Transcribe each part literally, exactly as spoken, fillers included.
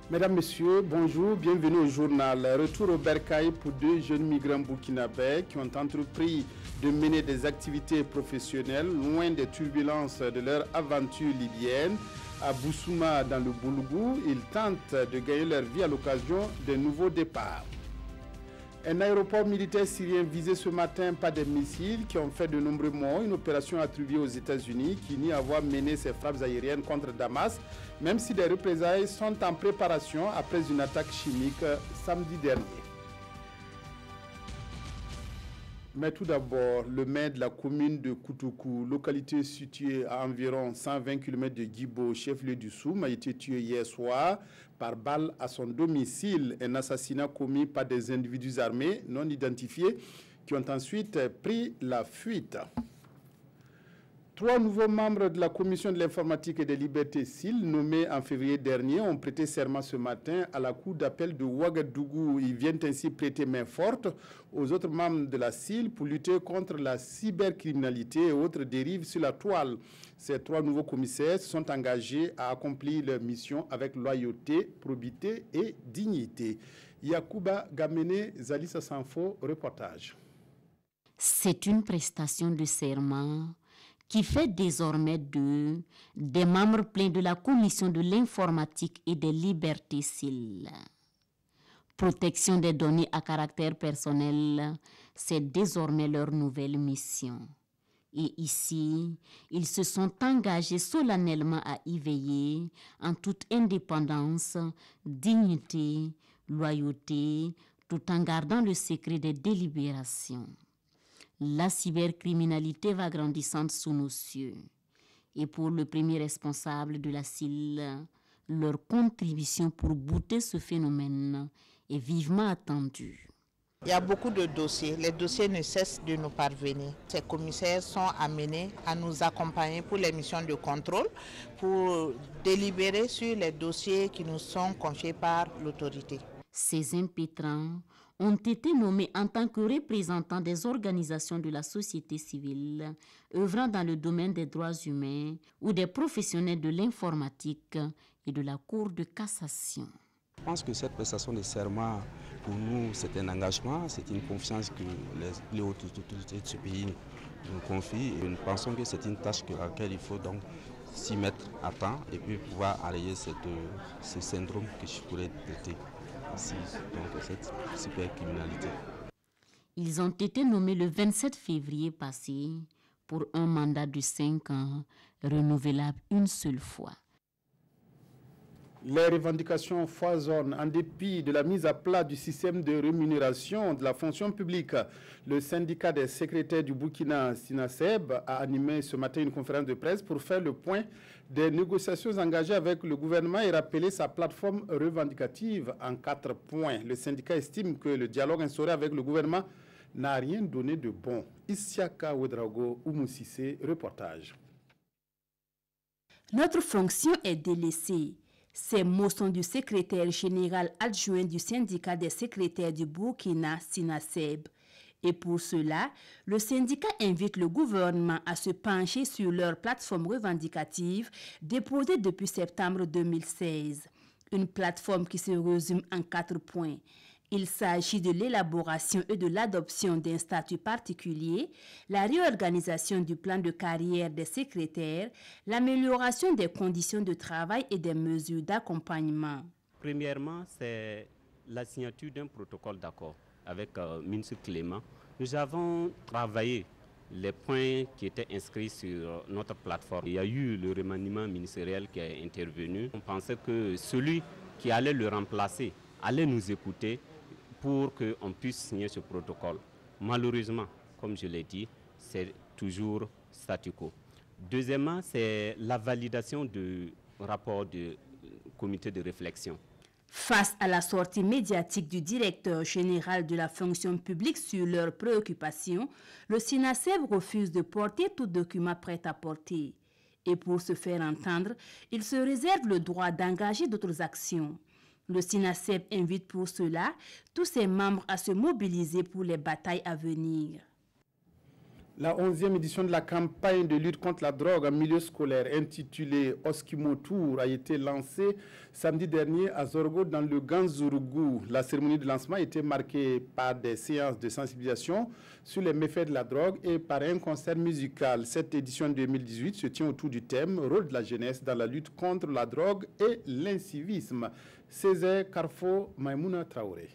Mesdames, Messieurs, bonjour, bienvenue au journal. Retour au Bercail pour deux jeunes migrants burkinabés qui ont entrepris de mener des activités professionnelles loin des turbulences de leur aventure libyenne. À Boussouma, dans le Boulougou, ils tentent de gagner leur vie à l'occasion d'un nouveau départ. Un aéroport militaire syrien visé ce matin par des missiles qui ont fait de nombreux morts, une opération attribuée aux États-Unis qui nie avoir mené ces frappes aériennes contre Damas, même si des représailles sont en préparation après une attaque chimique samedi dernier. Mais tout d'abord, le maire de la commune de Koutoukou, localité située à environ cent vingt kilomètres de Guibo, chef-lieu du Soum, a été tué hier soir par balle à son domicile. Un assassinat commis par des individus armés non identifiés qui ont ensuite pris la fuite. Trois nouveaux membres de la commission de l'informatique et des libertés C I L, nommés en février dernier, ont prêté serment ce matin à la cour d'appel de Ouagadougou. Ils viennent ainsi prêter main forte aux autres membres de la C I L pour lutter contre la cybercriminalité et autres dérives sur la toile. Ces trois nouveaux commissaires se sont engagés à accomplir leur mission avec loyauté, probité et dignité. Yacouba Gamene, Zalissa Sanfo, reportage. C'est une prestation de serment qui fait désormais d'eux des membres pleins de la Commission de l'informatique et des libertés C I L. Protection des données à caractère personnel, c'est désormais leur nouvelle mission. Et ici, ils se sont engagés solennellement à y veiller en toute indépendance, dignité, loyauté, tout en gardant le secret des délibérations. La cybercriminalité va grandissante sous nos cieux. Et pour le premier responsable de la C I L, leur contribution pour bouter ce phénomène est vivement attendue. Il y a beaucoup de dossiers. Les dossiers ne cessent de nous parvenir. Ces commissaires sont amenés à nous accompagner pour les missions de contrôle, pour délibérer sur les dossiers qui nous sont confiés par l'autorité. Ces impétrants ont été nommés en tant que représentants des organisations de la société civile œuvrant dans le domaine des droits humains ou des professionnels de l'informatique et de la Cour de cassation. Je pense que cette prestation de serment, pour nous, c'est un engagement, c'est une confiance que les, les hautes autorités de ce pays nous confient. Et nous pensons que c'est une tâche à laquelle il faut donc s'y mettre à temps et puis pouvoir arrêter cette, ce syndrome que je pourrais traiter. Donc cette cybercriminalité. Ils ont été nommés le vingt-sept février passé pour un mandat de cinq ans, renouvelable une seule fois. Les revendications foisonnent en dépit de la mise à plat du système de rémunération de la fonction publique. Le syndicat des secrétaires du Burkina, SINASEB, a animé ce matin une conférence de presse pour faire le point des négociations engagées avec le gouvernement et rappeler sa plateforme revendicative en quatre points. Le syndicat estime que le dialogue instauré avec le gouvernement n'a rien donné de bon. Isiaka Ouedraogo, Oumoussissé, reportage. Notre fonction est délaissée. Ces mots sont du secrétaire général adjoint du syndicat des secrétaires du Burkina, SINASEB. Et pour cela, le syndicat invite le gouvernement à se pencher sur leur plateforme revendicative déposée depuis septembre deux mille seize. Une plateforme qui se résume en quatre points. Il s'agit de l'élaboration et de l'adoption d'un statut particulier, la réorganisation du plan de carrière des secrétaires, l'amélioration des conditions de travail et des mesures d'accompagnement. Premièrement, c'est la signature d'un protocole d'accord avec euh, le ministre Clément. Nous avons travaillé les points qui étaient inscrits sur notre plateforme. Il y a eu le remaniement ministériel qui est intervenu. On pensait que celui qui allait le remplacer allait nous écouter pour qu'on puisse signer ce protocole. Malheureusement, comme je l'ai dit, c'est toujours statu quo. Deuxièmement, c'est la validation du rapport du comité de réflexion. Face à la sortie médiatique du directeur général de la fonction publique sur leurs préoccupations, le SINASEB refuse de porter tout document prêt à porter. Et pour se faire entendre, il se réserve le droit d'engager d'autres actions. Le SINASEB invite pour cela tous ses membres à se mobiliser pour les batailles à venir. La onzième édition de la campagne de lutte contre la drogue en milieu scolaire intitulée Oskimo Tour a été lancée samedi dernier à Zorgo dans le Ganzourgou. La cérémonie de lancement a été marquée par des séances de sensibilisation sur les méfaits de la drogue et par un concert musical. Cette édition deux mille dix-huit se tient autour du thème Rôle de la jeunesse dans la lutte contre la drogue et l'incivisme. Césaire Carfo Maïmouna Traoré.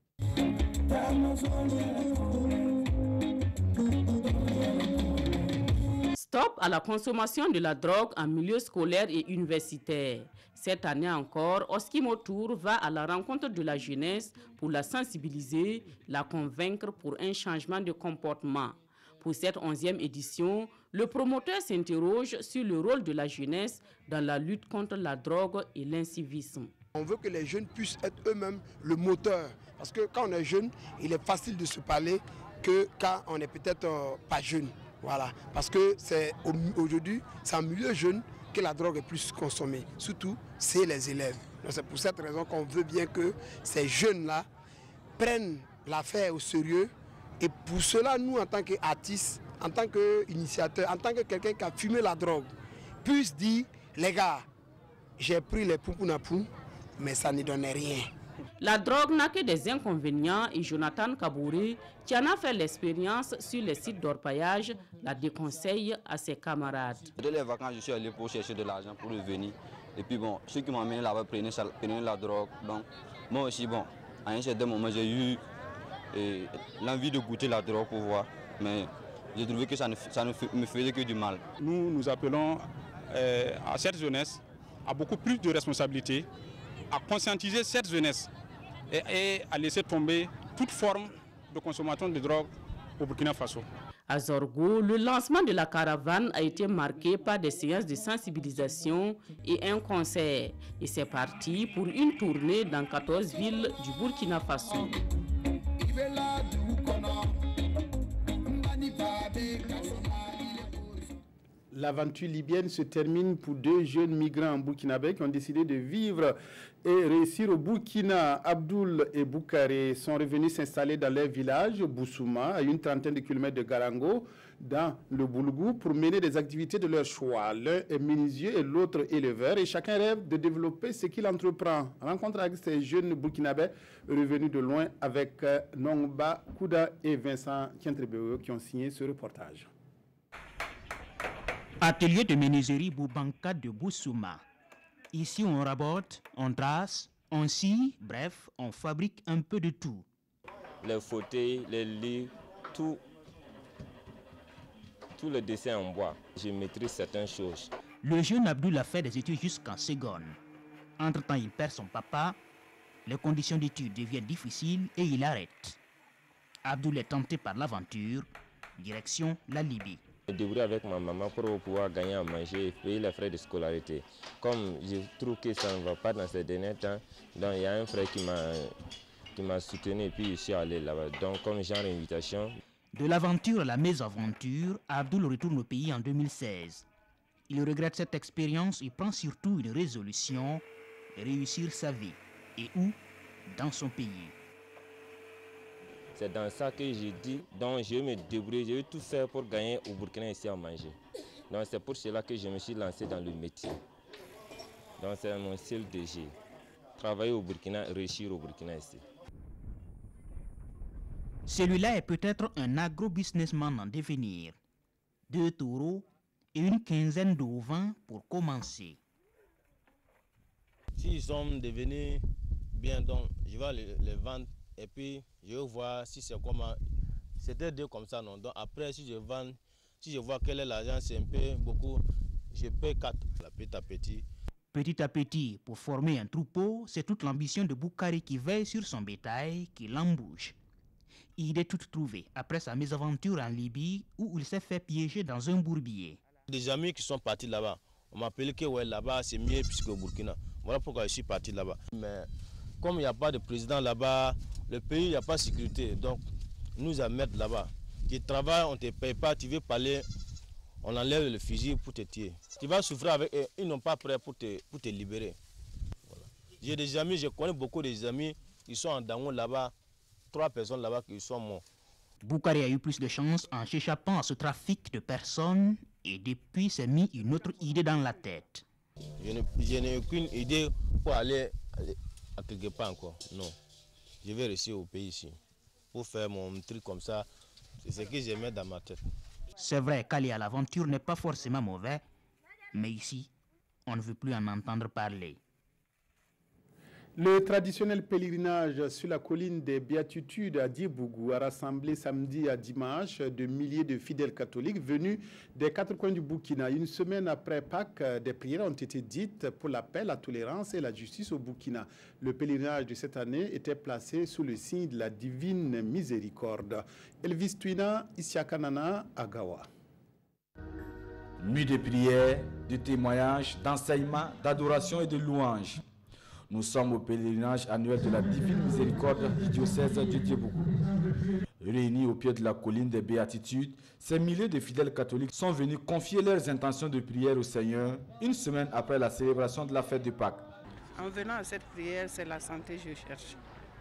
Stop à la consommation de la drogue en milieu scolaire et universitaire. Cette année encore, Oskimo Tour va à la rencontre de la jeunesse pour la sensibiliser, la convaincre pour un changement de comportement. Pour cette onzième édition, le promoteur s'interroge sur le rôle de la jeunesse dans la lutte contre la drogue et l'incivisme. On veut que les jeunes puissent être eux-mêmes le moteur. Parce que quand on est jeune, il est facile de se parler que quand on n'est peut-être euh, pas jeune. Voilà, parce que c'est aujourd'hui, c'est en milieu jeune que la drogue est plus consommée. Surtout, c'est les élèves. C'est pour cette raison qu'on veut bien que ces jeunes-là prennent l'affaire au sérieux. Et pour cela, nous, en tant qu'artistes, en tant qu'initiateurs, en tant que quelqu'un qui a fumé la drogue, puissent dire, les gars, j'ai pris les poupounapou, mais ça ne donnait rien. La drogue n'a que des inconvénients et Jonathan Kabouré, qui en a fait l'expérience sur les sites d'orpaillage, la déconseille à ses camarades. Dès les vacances, je suis allé pour chercher de l'argent pour revenir. Et puis bon, ceux qui m'ont amené là-bas prenaient, prenaient la drogue. Donc moi aussi, bon, à un certain moment, j'ai eu l'envie de goûter la drogue pour voir. Mais j'ai trouvé que ça ne, ça ne me faisait que du mal. Nous, nous appelons euh, à cette jeunesse à beaucoup plus de responsabilités, à conscientiser cette jeunesse et, et à laisser tomber toute forme de consommation de drogue au Burkina Faso. À Zorgo, le lancement de la caravane a été marqué par des séances de sensibilisation et un concert. Et c'est parti pour une tournée dans quatorze villes du Burkina Faso. L'aventure libyenne se termine pour deux jeunes migrants burkinabés qui ont décidé de vivre et réussir au Burkina. Abdoul et Boukaré sont revenus s'installer dans leur village, Boussouma, à une trentaine de kilomètres de Garango, dans le Boulgou, pour mener des activités de leur choix. L'un est menuisier et l'autre éleveur, et chacun rêve de développer ce qu'il entreprend. Rencontre avec ces jeunes burkinabés revenus de loin avec Nongba Kouda et Vincent Kientrebeo qui ont signé ce reportage. Atelier de menuiserie Boubanka de Boussouma. Ici, on rabote, on trace, on scie, bref, on fabrique un peu de tout. Les fauteuils, les lits, tout, tout le dessin en bois. Je maîtrise certaines choses. Le jeune Abdoul a fait des études jusqu'en seconde. Entre-temps, il perd son papa, les conditions d'études deviennent difficiles et il arrête. Abdoul est tenté par l'aventure, direction la Libye. Je me débrouille avec ma maman pour pouvoir gagner à manger et payer les frais de scolarité. Comme je trouve que ça ne va pas dans ces derniers temps, donc il y a un frère qui m'a qui m'a soutenu et puis je suis allé là-bas. Donc comme genre invitation. De l'aventure à la mésaventure, Abdoul retourne au pays en deux mille seize. Il regrette cette expérience et prend surtout une résolution, réussir sa vie. Et où? Dans son pays. C'est dans ça que j'ai dit, donc je vais me débrouiller, je vais tout faire pour gagner au Burkina ici à manger. Donc c'est pour cela que je me suis lancé dans le métier. Donc c'est mon seul désir. Travailler au Burkina, réussir au Burkina ici. Celui-là est peut-être un agro-businessman en devenir. Deux taureaux et une quinzaine d'ovins pour commencer. S'ils sont devenus bien, donc je vais les, les vendre. Et puis, je vais voir si c'est comment. C'était deux comme ça, non. Donc, après, si je vends, si je vois quel est l'argent, c'est un peu beaucoup, je paie quatre. Petit à petit. Petit à petit, pour former un troupeau, c'est toute l'ambition de Boukaré qui veille sur son bétail, qui l'embouche. Idée toute trouvée après sa mésaventure en Libye, où il s'est fait piéger dans un bourbier. Des amis qui sont partis là-bas, on m'a appelé que ouais, là-bas c'est mieux puisqu'au Burkina. Voilà pourquoi je suis parti là-bas. Mais comme il n'y a pas de président là-bas, le pays, il n'y a pas de sécurité. Donc, nous à mettre là-bas. Tu travailles, on ne te paye pas, tu veux parler, on enlève le fusil pour te tuer. Tu vas souffrir avec eux, ils n'ont pas prêt pour te, pour te libérer. Voilà. J'ai des amis, je connais beaucoup des amis qui sont en Dangon là-bas, trois personnes là-bas qui sont morts. Boukari a eu plus de chance en s'échappant à ce trafic de personnes et depuis s'est mis une autre idée dans la tête. Je n'ai aucune idée pour aller à quelque part encore, non. Je vais rester au pays ici pour faire mon truc comme ça, c'est ce que je mets dans ma tête. C'est vrai qu'aller à l'aventure n'est pas forcément mauvais, mais ici, on ne veut plus en entendre parler. Le traditionnel pèlerinage sur la colline des Béatitudes à Diebougou a rassemblé samedi à dimanche de milliers de fidèles catholiques venus des quatre coins du Burkina. Une semaine après Pâques, des prières ont été dites pour la paix, la tolérance et la justice au Burkina. Le pèlerinage de cette année était placé sous le signe de la divine miséricorde. Elvis Twina, Isiakanana, Agawa. Nuit de prières, de témoignages, d'enseignements, d'adoration et de louanges. Nous sommes au pèlerinage annuel de la Divine Miséricorde du diocèse de Diebougou. Réunis au pied de la colline des Béatitudes, ces milliers de fidèles catholiques sont venus confier leurs intentions de prière au Seigneur une semaine après la célébration de la fête de Pâques. En venant à cette prière, c'est la santé que je cherche.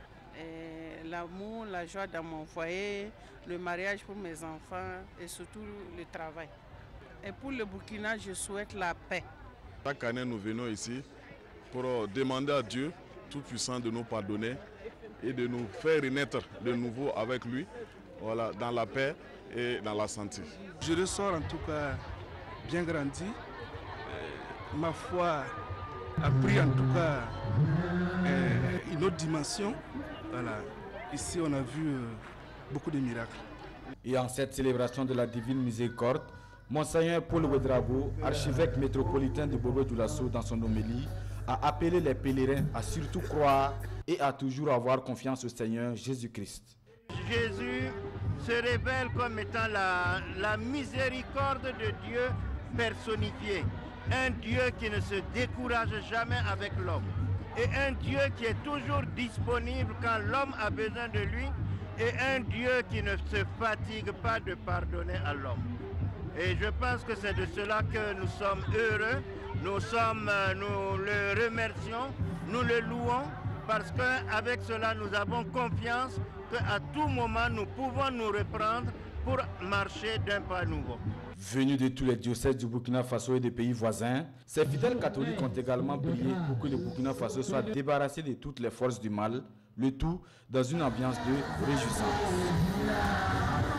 L'amour, la joie dans mon foyer, le mariage pour mes enfants et surtout le travail. Et pour le Burkina, je souhaite la paix. Chaque année, nous venons ici pour demander à Dieu Tout-Puissant de nous pardonner et de nous faire renaître de nouveau avec lui, voilà, dans la paix et dans la santé. Je ressors en tout cas bien grandi. Euh, ma foi a pris en tout cas euh, une autre dimension. Voilà. Ici, on a vu euh, beaucoup de miracles. Et en cette célébration de la Divine Miséricorde, Monseigneur Paul Ouedraogo, archevêque métropolitain de Bobo-Dioulasso, dans son homélie, a appelé les pèlerins à surtout croire et à toujours avoir confiance au Seigneur Jésus-Christ. Jésus se révèle comme étant la, la miséricorde de Dieu personnifiée. Un Dieu qui ne se décourage jamais avec l'homme. Et un Dieu qui est toujours disponible quand l'homme a besoin de lui. Et un Dieu qui ne se fatigue pas de pardonner à l'homme. Et je pense que c'est de cela que nous sommes heureux. Nous sommes, nous le remercions, nous le louons, parce qu'avec cela, nous avons confiance qu'à tout moment, nous pouvons nous reprendre pour marcher d'un pas nouveau. Venus de tous les diocèses du Burkina Faso et des pays voisins, ces fidèles catholiques ont également prié pour que le Burkina Faso soit débarrassé de toutes les forces du mal, le tout dans une ambiance de réjouissance.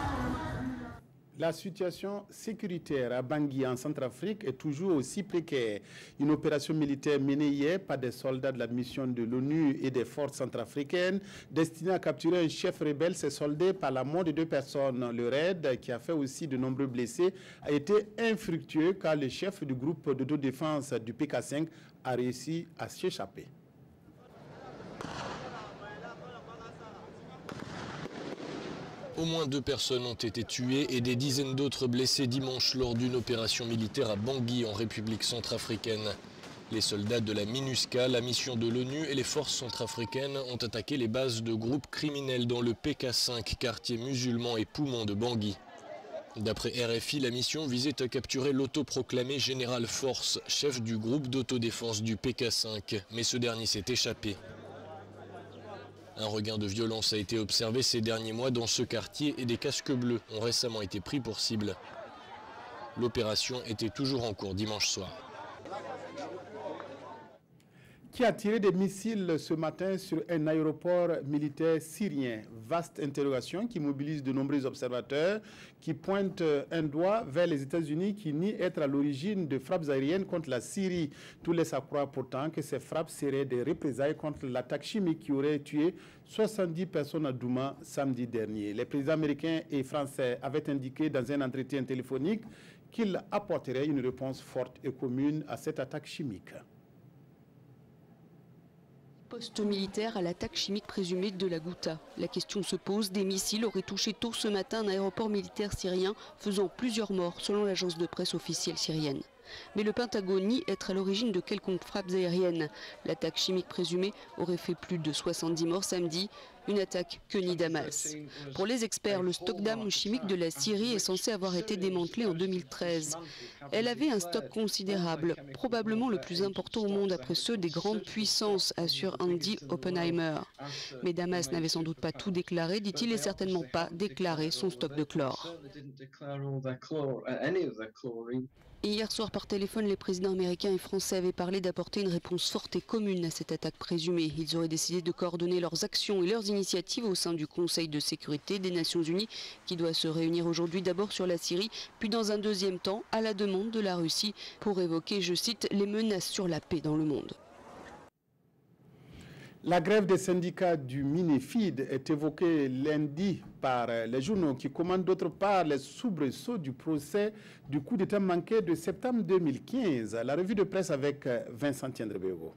La situation sécuritaire à Bangui en Centrafrique est toujours aussi précaire. Une opération militaire menée hier par des soldats de la mission de l'ONU et des forces centrafricaines destinée à capturer un chef rebelle s'est soldée par la mort de deux personnes. Le raid, qui a fait aussi de nombreux blessés, a été infructueux car le chef du groupe d'autodéfense du P K cinq a réussi à s'échapper. Au moins deux personnes ont été tuées et des dizaines d'autres blessées dimanche lors d'une opération militaire à Bangui en République centrafricaine. Les soldats de la MINUSCA, la mission de l'ONU et les forces centrafricaines ont attaqué les bases de groupes criminels dans le P K cinq, quartier musulman et poumon de Bangui. D'après R F I, la mission visait à capturer l'autoproclamé général Force, chef du groupe d'autodéfense du P K cinq, mais ce dernier s'est échappé. Un regain de violence a été observé ces derniers mois dans ce quartier et des casques bleus ont récemment été pris pour cible. L'opération était toujours en cours dimanche soir. Qui a tiré des missiles ce matin sur un aéroport militaire syrien. Vaste interrogation qui mobilise de nombreux observateurs qui pointent un doigt vers les États-Unis qui nient être à l'origine de frappes aériennes contre la Syrie. Tout laisse à croire pourtant que ces frappes seraient des représailles contre l'attaque chimique qui aurait tué soixante-dix personnes à Douma samedi dernier. Les présidents américains et français avaient indiqué dans un entretien téléphonique qu'ils apporteraient une réponse forte et commune à cette attaque chimique. Poste militaire à l'attaque chimique présumée de la Ghouta. La question se pose, des missiles auraient touché tôt ce matin un aéroport militaire syrien, faisant plusieurs morts selon l'agence de presse officielle syrienne. Mais le Pentagone nie être à l'origine de quelconques frappes aériennes. L'attaque chimique présumée aurait fait plus de soixante-dix morts samedi, une attaque que nie Damas. Pour les experts, le stock d'armes chimiques de la Syrie est censé avoir été démantelé en deux mille treize. Elle avait un stock considérable, probablement le plus important au monde après ceux des grandes puissances, assure Andy Oppenheimer. Mais Damas n'avait sans doute pas tout déclaré, dit-il, et certainement pas déclaré son stock de chlore. Et hier soir, par téléphone, les présidents américains et français avaient parlé d'apporter une réponse forte et commune à cette attaque présumée. Ils auraient décidé de coordonner leurs actions et leurs initiatives au sein du Conseil de sécurité des Nations Unies, qui doit se réunir aujourd'hui d'abord sur la Syrie, puis dans un deuxième temps à la demande de la Russie pour évoquer, je cite, les menaces sur la paix dans le monde. La grève des syndicats du Minefid est évoquée lundi par les journaux qui commandent d'autre part les soubresauts du procès du coup d'État manqué de septembre deux mille quinze. La revue de presse avec Vincent Tiendrebego.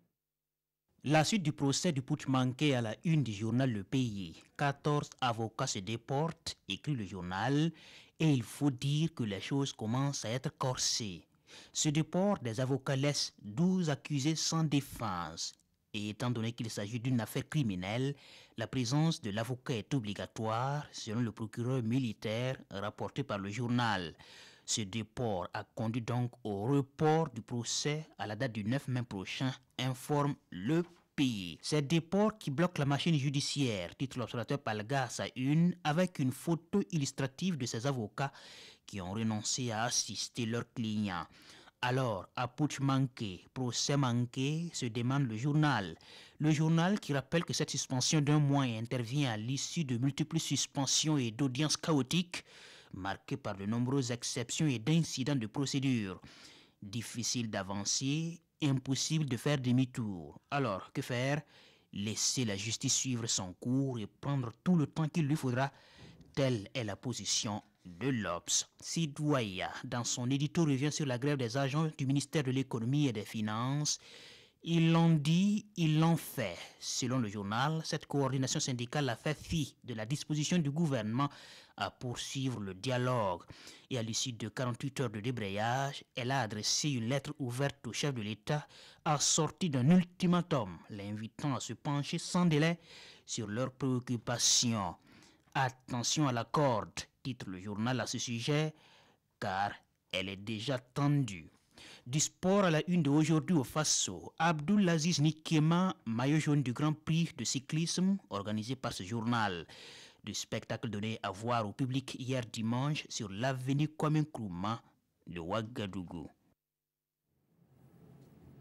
La suite du procès du putsch manqué à la une du journal Le Pays. quatorze avocats se déportent, écrit le journal, et il faut dire que les choses commencent à être corsées. Ce déport des avocats laisse douze accusés sans défense. Et étant donné qu'il s'agit d'une affaire criminelle, la présence de l'avocat est obligatoire, selon le procureur militaire rapporté par le journal. Ce déport a conduit donc au report du procès à la date du neuf mai prochain, informe Le Pays. C'est déport qui bloque la machine judiciaire, titre l'observateur Palga à sa une, avec une photo illustrative de ces avocats qui ont renoncé à assister leurs clients. Alors, à putsch manqué, procès manqué, se demande le journal. Le journal qui rappelle que cette suspension d'un mois intervient à l'issue de multiples suspensions et d'audiences chaotiques, marquées par de nombreuses exceptions et d'incidents de procédure. Difficile d'avancer, impossible de faire demi-tour. Alors, que faire? Laisser la justice suivre son cours et prendre tout le temps qu'il lui faudra. Telle est la position de l'Obs. Sidouaya, dans son édito, revient sur la grève des agents du ministère de l'économie et des finances. Ils l'ont dit, ils l'ont fait. Selon le journal, cette coordination syndicale a fait fi de la disposition du gouvernement à poursuivre le dialogue. Et à l'issue de quarante-huit heures de débrayage, elle a adressé une lettre ouverte au chef de l'État assortie d'un ultimatum, l'invitant à se pencher sans délai sur leurs préoccupations. Attention à la corde, titre le journal à ce sujet, car elle est déjà tendue. Du sport à la une de aujourd'hui au Faso, Abdulaziz Nikema, maillot jaune du Grand Prix de cyclisme organisé par ce journal. Du spectacle donné à voir au public hier dimanche sur l'avenue Kwame Nkrumah de Ouagadougou.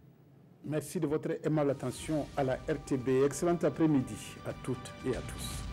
Merci de votre aimable attention à la R T B. Excellent après-midi à toutes et à tous.